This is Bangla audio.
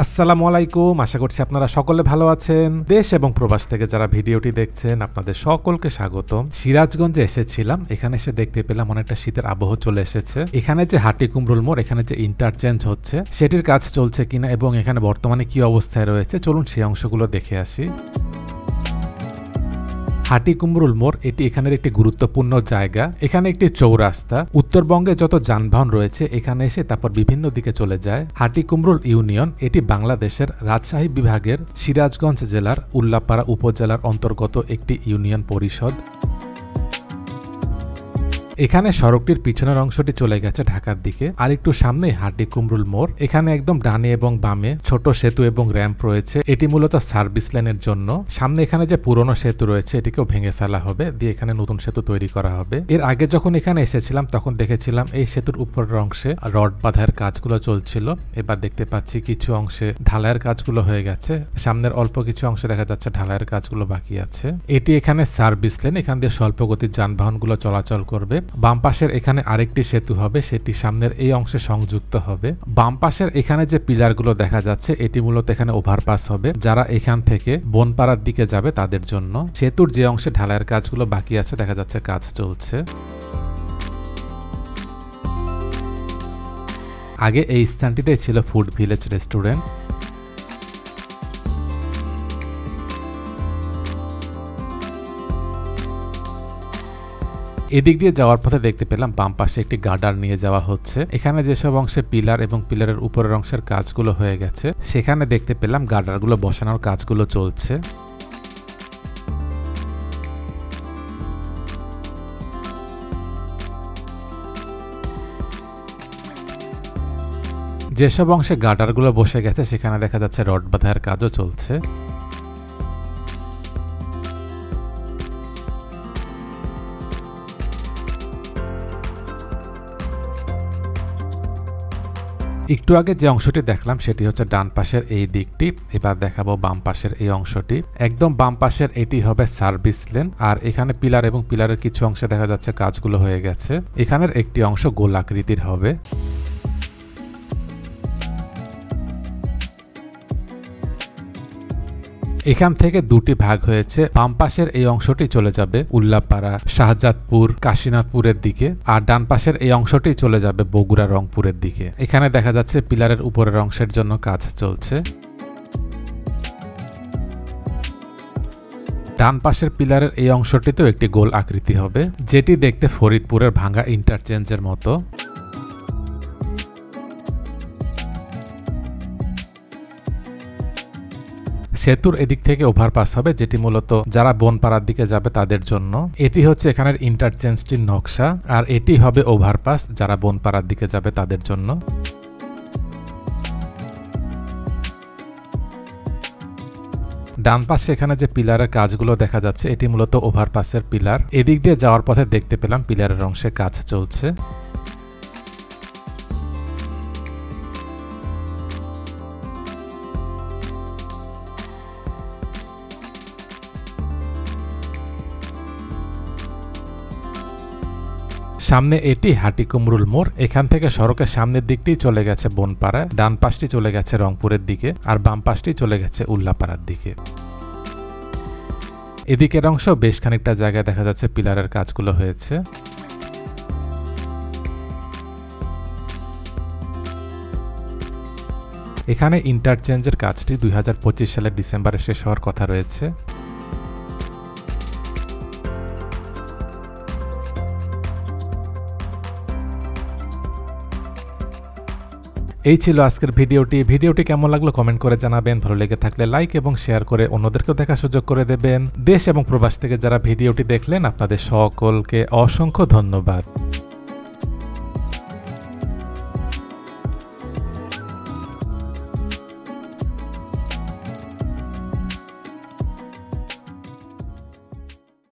আসসালামু আলাইকুম, আশা করছি আপনারা সকলে ভালো আছেন। দেশ এবং প্রবাস থেকে যারা ভিডিওটি দেখছেন আপনাদের সকলকে স্বাগতম। সিরাজগঞ্জে এসেছিলাম, এখানে এসে দেখতে পেলাম অনেকটা শীতের আবহ চলে এসেছে। এখানে যে হাটিকুমরুল মোড়, এখানে যে ইন্টারচেঞ্জ হচ্ছে সেটির কাজ চলছে কিনা এবং এখানে বর্তমানে কি অবস্থায় রয়েছে চলুন সেই অংশগুলো দেখে আসি। হাটিকুমরুল মোড় এটি এখানের একটি গুরুত্বপূর্ণ জায়গা। এখানে একটি চৌরাস্তা, উত্তরবঙ্গে যত যানবাহন রয়েছে এখানে এসে তারপর বিভিন্ন দিকে চলে যায়। হাটিকুমরুল ইউনিয়ন এটি বাংলাদেশের রাজশাহী বিভাগের সিরাজগঞ্জ জেলার উল্লাপাড়া উপজেলার অন্তর্গত একটি ইউনিয়ন পরিষদ। এখানে সড়কটির পিছনের অংশটি চলে গেছে ঢাকার দিকে, আর একটু সামনে হাটিকুমরুল মোড়। এখানে একদম ডানে এবং বামে ছোট সেতু এবং র্যাম্প রয়েছে, এটি মূলত সার্ভিস লাইনের জন্য। সামনে এখানে যে পুরনো সেতু রয়েছে এটিকেও ভেঙে ফেলা হবে, দিয়ে এখানে নতুন সেতু তৈরি করা হবে। এর আগে যখন এখানে এসেছিলাম তখন দেখেছিলাম এই সেতুর উপরের অংশে রড বাঁধার কাজগুলো চলছিল। এবার দেখতে পাচ্ছি কিছু অংশে ঢালাইয়ের কাজগুলো হয়ে গেছে, সামনের অল্প কিছু অংশে দেখা যাচ্ছে ঢালাইয়ের কাজগুলো বাকি আছে। এটি এখানে সার্ভিস লাইন, এখান দিয়ে স্বল্প গতির যানবাহনগুলো চলাচল করবে। বাম পাশের এখানে আরেকটি সেতু হবে, সেটি সামনের এই অংশে সংযুক্ত হবে। বাম পাশের এখানে যে পিলারগুলো দেখা যাচ্ছে এটি মূলত এখানে ওভারপাস হবে, যারা এখান থেকে বনপাড়ার দিকে যাবে তাদের জন্য। সেতুর যে অংশে ঢালাইয়ের কাজগুলো বাকি আছে দেখা যাচ্ছে কাজ চলছে। আগে এই স্থানটিতে ছিল ফুড ভিলেজ রেস্টুরেন্ট। এদিক দিয়ে যাওয়ার পথে দেখতে পেলাম বাম পাশে একটি গার্ডার নিয়ে যাওয়া হচ্ছে। এখানে যেসব অংশে পিলার এবং পিলারের উপরের অংশের কাজগুলো হয়ে গেছে সেখানে দেখতে পেলাম গার্ডারগুলো বসানোর কাজগুলো চলছে। যেসব অংশে গার্ডারগুলো বসে গেছে সেখানে দেখা যাচ্ছে রড বাঁধার কাজও চলছে। একটু আগে যে অংশটি দেখলাম সেটি হচ্ছে ডান পাশের এই দিকটি, এবার দেখাবো বাম পাশের এই অংশটি। একদম বাম পাশের এটি হবে সার্ভিস লেন, আর এখানে পিলার এবং পিলারের কিছু অংশে দেখা যাচ্ছে কাজগুলো হয়ে গেছে। এখানের একটি অংশ গোলাকৃতির হবে। এখান থেকে দুটি ভাগ হয়েছে, বাম পাশের এই অংশটি চলে যাবে উল্লাপাড়া, শাহজাদপুর, কাশীনাথপুরের দিকে, আর ডান পাশের এই অংশটি চলে যাবে বগুড়া, রংপুরের দিকে। এখানে দেখা যাচ্ছে পিলারের উপরের অংশের জন্য কাজ চলছে। ডান পাশের পিলারের এই অংশটিতেও একটি গোল আকৃতি হবে, যেটি দেখতে ফরিদপুরের ভাঙ্গা ইন্টারচেঞ্জের মতো। সেতুর এদিক থেকে ওভারপাস হবে, যেটি মূলত যারা বনপাড়ার দিকে যাবে তাদের জন্য। এটি হচ্ছে এখানের ইন্টারচেঞ্জটির নকশা, আর এটি হবে ওভারপাস যারা বনপাড়ার দিকে যাবে তাদের জন্য। ডান পাশে এখানে যে পিলারের কাজগুলো দেখা যাচ্ছে এটি মূলত ওভারপাসের পিলার। এদিক দিয়ে যাওয়ার পথে দেখতে পেলাম পিলারের অংশে কাজ চলছে। সামনে এটি হাটিকুমরুল মোড়। এখান থেকে সড়কের সামনের দিকটি চলে গেছে বনপাড়া, ডান পাশটি চলে গেছে রংপুরের দিকে, আর বাম পাশটি চলে গেছে উল্লাপাড়ার দিকে। এদিকের অংশ বেশ খানিকটা জায়গায় দেখা যাচ্ছে পিলারের কাজগুলো হয়েছে। এখানে ইন্টারচেঞ্জের কাজটি 2025 সালের ডিসেম্বরে শেষ হওয়ার কথা রয়েছে। এই ছিল আজকের ভিডিওটি কেমন লাগলো কমেন্ট করে জানাবেন। ভালো লেগে থাকলে লাইক এবং শেয়ার করে অন্যদেরকেও দেখার সুযোগ করে দেবেন। দেশ এবং প্রবাস থেকে যারা ভিডিওটি দেখলেন আপনাদের সকলকে অসংখ্য ধন্যবাদ।